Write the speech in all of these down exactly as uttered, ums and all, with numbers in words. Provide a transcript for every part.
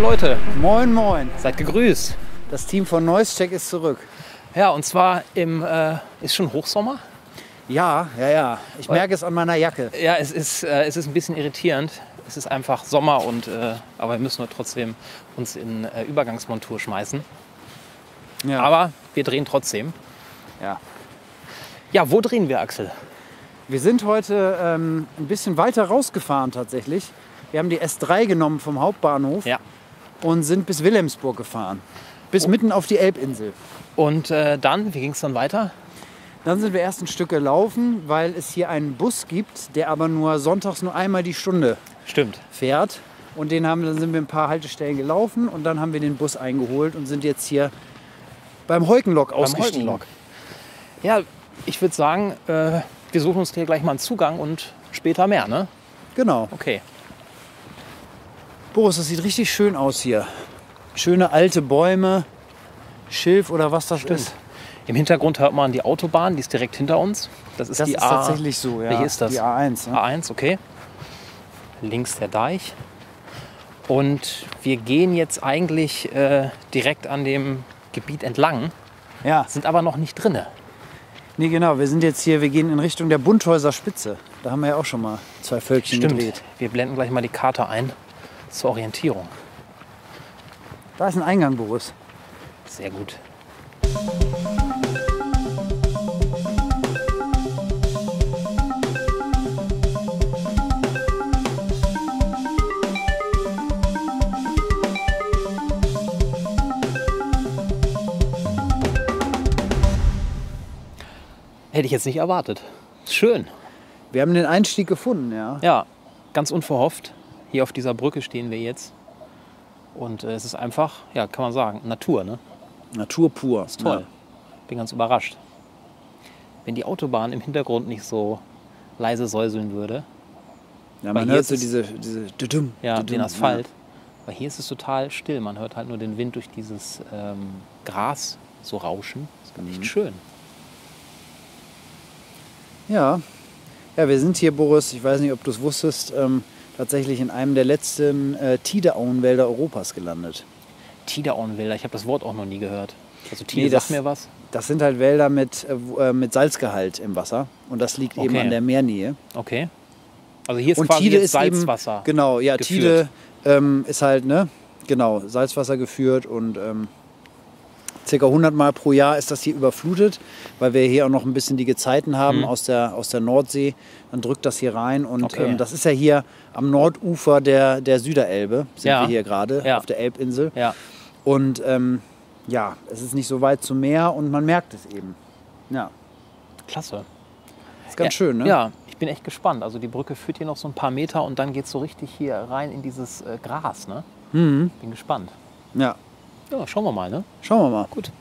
Leute. Moin, moin. Seid gegrüßt. Das Team von Noise-Check ist zurück. Ja, und zwar im, äh, ist schon Hochsommer? Ja, ja, ja. Ich merke es an meiner Jacke. Ja, es ist, äh, es ist ein bisschen irritierend. Es ist einfach Sommer, und, äh, aber wir müssen trotzdem uns in äh, Übergangsmontur schmeißen. Ja. Aber wir drehen trotzdem. Ja. Ja, wo drehen wir, Axel? Wir sind heute ähm, ein bisschen weiter rausgefahren tatsächlich. Wir haben die S drei genommen vom Hauptbahnhof Ja. und sind bis Wilhelmsburg gefahren. Bis mitten auf die Elbinsel. Und äh, dann, wie ging es dann weiter? Dann sind wir erst ein Stück gelaufen, weil es hier einen Bus gibt, der aber nur sonntags nur einmal die Stunde Stimmt. fährt. Und den haben, dann sind wir ein paar Haltestellen gelaufen und dann haben wir den Bus eingeholt und sind jetzt hier beim Heukenlock ausgestiegen. Heukenlock. Ja, ich würde sagen, äh, wir suchen uns hier gleich mal einen Zugang und später mehr, ne? Genau. Okay. Boris, das sieht richtig schön aus hier. Schöne alte Bäume, Schilf oder was das Stimmt. ist. Im Hintergrund hört man die Autobahn, die ist direkt hinter uns. Das ist Das die ist A. tatsächlich so, ja. Welche ist das? Die A eins. Ne? A eins, okay. Links der Deich. Und wir gehen jetzt eigentlich äh, direkt an dem Gebiet entlang, Ja, sind aber noch nicht drinne. nee, genau. Wir sind jetzt hier, wir gehen in Richtung der Bunthäuser Spitze. Da haben wir ja auch schon mal zwei Völkchen gedreht. Wir blenden gleich mal die Karte ein zur Orientierung. Da ist ein Eingang, Boris. Sehr gut. Hätte ich jetzt nicht erwartet. Schön. Wir haben den Einstieg gefunden, ja. Ja, ganz unverhofft. Hier auf dieser Brücke stehen wir jetzt. Und äh, es ist einfach, ja, kann man sagen, Natur, ne? Natur pur. Ist toll. Bin ganz überrascht. Wenn die Autobahn im Hintergrund nicht so leise säuseln würde, Ja, Weil man hier hört ist so es- diese, diese Düdüm, ja, Düdüm, den Asphalt. Weil hier ist es total still. Man hört halt nur den Wind durch dieses ähm, Gras so rauschen. Das ist echt schön. Ja. Ja, wir sind hier, Boris, ich weiß nicht, ob du es wusstest, ähm, tatsächlich in einem der letzten äh, Tideauenwälder Europas gelandet. Tideauenwälder, ich habe das Wort auch noch nie gehört. Also Tide Nee, sagt das- mir was. Das sind halt Wälder mit, äh, wo- äh, mit Salzgehalt im Wasser und das liegt eben Okay. an der Meernähe. Okay. Also hier ist Und quasi Tide jetzt ist Salzwasser. eben, genau, ja, geführt. Tide ähm, ist halt, ne, genau, Salzwasser geführt und ähm, circa hundert Mal pro Jahr ist das hier überflutet, weil wir hier auch noch ein bisschen die Gezeiten haben Mhm. aus, der, aus der Nordsee. Dann drückt das hier rein und Okay. ähm, das ist ja hier am Nordufer der, der Süderelbe, sind Ja. wir hier gerade, Ja. auf der Elbinsel. Ja. Und ähm, ja, es ist nicht so weit zum Meer und man merkt es eben. Ja, Klasse. ist ganz ja, schön, ne? Ja, ich bin echt gespannt. Also die Brücke führt hier noch so ein paar Meter und dann geht es so richtig hier rein in dieses äh, Gras. Ne? Mhm. Bin gespannt. Ja, Ja, schauen wir mal. Ne? schauen wir mal. Gut.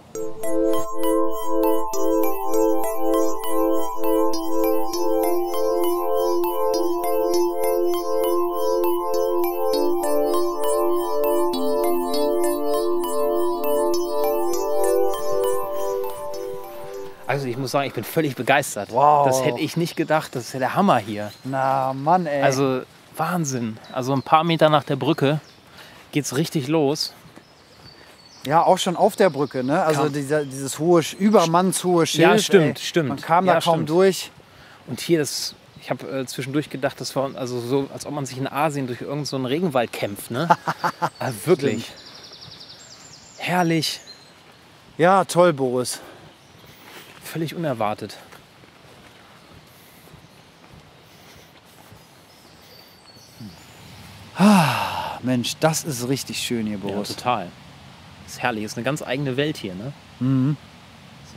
Also ich muss sagen, ich bin völlig begeistert. Wow. Das hätte ich nicht gedacht. Das ist ja der Hammer hier. Na Mann, ey. Also Wahnsinn. Also ein paar Meter nach der Brücke geht's richtig los. Ja, auch schon auf der Brücke, ne? Also Kam- dieser, dieses hohe, übermannshohe Schild. Ja, stimmt, ey. stimmt. Man kam Ja, da kaum stimmt. durch. Und hier das, ich habe äh, zwischendurch gedacht, das war also so, als ob man sich in Asien durch irgendeinen so einen Regenwald kämpft, ne? Also wirklich. Herrlich, Ja, toll, Boris. völlig unerwartet. Mensch, das ist richtig schön hier, Ja, Boris. total. Ist herrlich, ist eine ganz eigene Welt hier, ne? Mhm. So.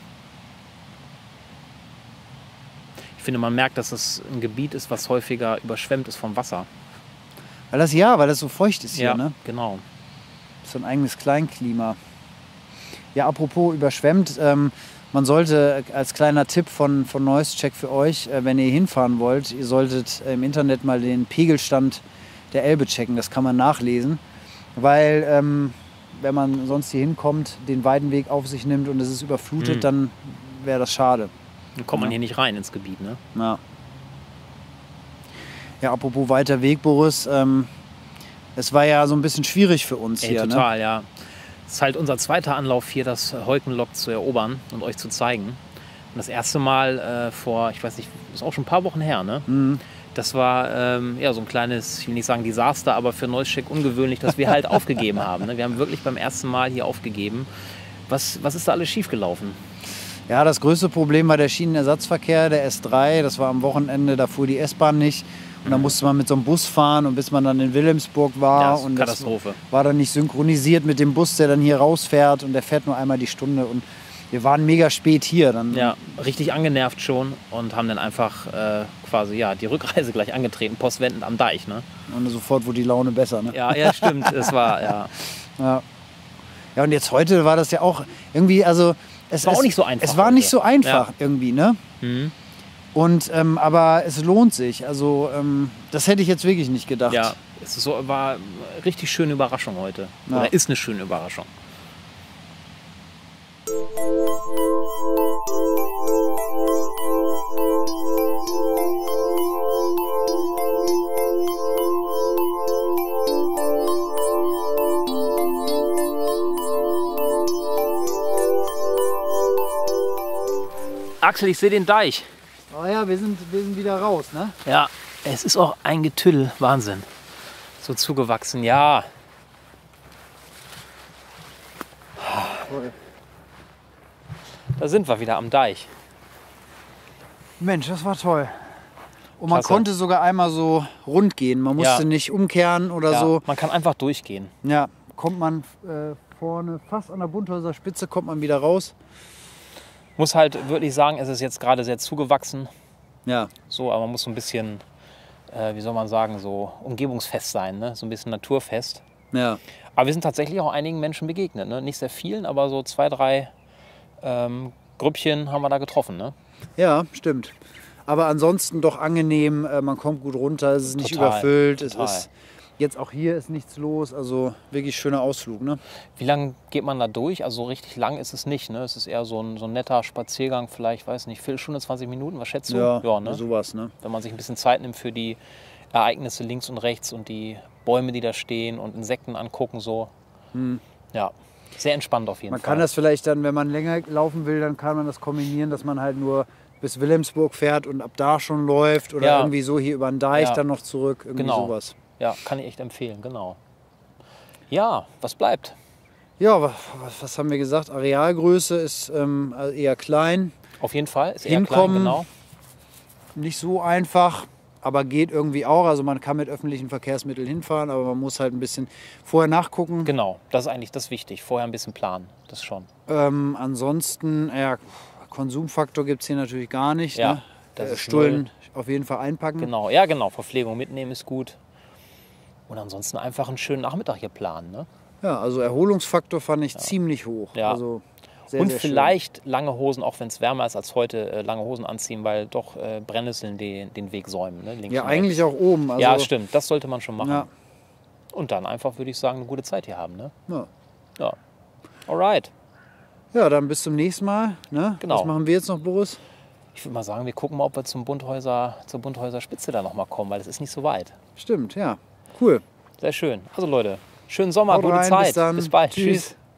Ich finde, man merkt, dass es ein Gebiet ist, was häufiger überschwemmt ist vom Wasser. Weil das ja, weil das so feucht ist hier, ne? genau. So ein eigenes Kleinklima. Ja, apropos überschwemmt, ähm, man sollte als kleiner Tipp von, von Noise-Check für euch, äh, wenn ihr hinfahren wollt, ihr solltet im Internet mal den Pegelstand der Elbe checken. Das kann man nachlesen, weil ähm, wenn man sonst hier hinkommt, den Weidenweg auf sich nimmt und es ist überflutet, Mhm. dann wäre das schade. Dann kommt man Ja. hier nicht rein ins Gebiet, ne? Ja, ja apropos weiter Weg, Boris. Ähm, Es war ja so ein bisschen schwierig für uns Ey, hier. total, Ne? ja. Es ist halt unser zweiter Anlauf hier, das Heukenloch zu erobern und euch zu zeigen. Und das erste Mal äh, vor, ich weiß nicht, ist auch schon ein paar Wochen her, ne? Mhm. Das war ähm, ja, so ein kleines, ich will nicht sagen Desaster, aber für Neuscheck ungewöhnlich, dass wir halt aufgegeben haben. Ne? Wir haben wirklich beim ersten Mal hier aufgegeben. Was, was ist da alles schiefgelaufen? Ja, das größte Problem war der Schienenersatzverkehr, der S drei. Das war am Wochenende, da fuhr die S-Bahn nicht. Und dann musste man mit so einem Bus fahren und bis man dann in Wilhelmsburg war. Ja, das ist und Katastrophe. Das war dann nicht synchronisiert mit dem Bus, der dann hier rausfährt und der fährt nur einmal die Stunde. Und wir waren mega spät hier. Dann Ja, richtig angenervt schon und haben dann einfach äh, quasi ja, die Rückreise gleich angetreten, postwendend am Deich. Ne? Und sofort wurde die Laune besser. Ne? Ja, ja, stimmt. Es war, ja. Ja. Ja, und jetzt heute war das ja auch irgendwie, also es war es, auch nicht so einfach Es war heute. nicht so einfach Ja. irgendwie, ne? Mhm. Und ähm, aber es lohnt sich. Also ähm, das hätte ich jetzt wirklich nicht gedacht. Ja, es ist so, war eine richtig schöne Überraschung heute. Ja. Oder ist eine schöne Überraschung. Axel, ich sehe den Deich. Oh ja, wir sind, wir sind wieder raus, ne? Ja, es ist auch ein Getüll. Wahnsinn. So zugewachsen, ja. Toll. Da sind wir wieder am Deich. Mensch, das war toll. Und man Klasse. konnte sogar einmal so rund gehen. Man musste Ja. nicht umkehren oder Ja, so. man kann einfach durchgehen. Ja, kommt man äh, vorne fast an der Bunthäuser Spitze, kommt man wieder raus. Muss halt wirklich sagen, es ist jetzt gerade sehr zugewachsen. Ja, So, aber man muss so ein bisschen, äh, wie soll man sagen, so umgebungsfest sein, ne? So ein bisschen naturfest. ja. Aber wir sind tatsächlich auch einigen Menschen begegnet, ne? Nicht sehr vielen, aber so zwei, drei ähm, Grüppchen haben wir da getroffen, ne? Ja, stimmt. Aber ansonsten doch angenehm, äh, man kommt gut runter, es ist nicht Total, überfüllt, total. es ist jetzt auch hier ist nichts los, also wirklich schöner Ausflug, ne? Wie lange geht man da durch? Also so richtig lang ist es nicht, ne? Es ist eher so ein, so ein netter Spaziergang, vielleicht, weiß nicht, Viertelstunde, zwanzig Minuten, was schätzt du? Ja, ne? sowas, ne? Wenn man sich ein bisschen Zeit nimmt für die Ereignisse links und rechts und die Bäume, die da stehen und Insekten angucken, so. Ja, sehr entspannt auf jeden Man Fall. kann das vielleicht dann, wenn man länger laufen will, dann kann man das kombinieren, dass man halt nur bis Wilhelmsburg fährt und ab da schon läuft oder Ja. irgendwie so hier über den Deich Ja. dann noch zurück, irgendwie Genau. sowas. Ja, kann ich echt empfehlen, genau. Ja, was bleibt? Ja, wa- was, was haben wir gesagt? Arealgröße ist ähm, also eher klein, Auf jeden Fall, ist eher Hinkommen. klein, genau. nicht so einfach, aber geht irgendwie auch. Also man kann mit öffentlichen Verkehrsmitteln hinfahren, aber man muss halt ein bisschen vorher nachgucken. Genau, das ist eigentlich das wichtig. Vorher ein bisschen planen, das schon. Ähm, ansonsten, ja, Konsumfaktor gibt es hier natürlich gar nicht. Ja, ne? das Äh, ist Stullen auf jeden Fall einpacken. Genau, ja genau, Verpflegung mitnehmen ist gut. Und ansonsten einfach einen schönen Nachmittag hier planen, ne? Ja, also Erholungsfaktor fand ich ziemlich hoch. Ja. Also sehr, Und sehr schön. vielleicht lange Hosen, auch wenn es wärmer ist als heute, äh, lange Hosen anziehen, weil doch äh, Brennnesseln den, den Weg säumen. Ne? Links Ja, und eigentlich rechts. auch oben. Also, Ja, stimmt, das sollte man schon machen. Ja, Und dann einfach, würde ich sagen, eine gute Zeit hier haben. Ne? ja. Ja. Alright. ja, dann bis zum nächsten Mal. Ne? Genau. Was machen wir jetzt noch, Boris? Ich würde mal sagen, wir gucken mal, ob wir zum Bunthäuser, zur Bunthäuser Spitze da noch mal kommen, weil es ist nicht so weit. Stimmt, ja. Cool. Sehr schön. Also Leute, schönen Sommer, Haut gute rein, Zeit. bis dann. Bis bald. Tschüss. Tschüss.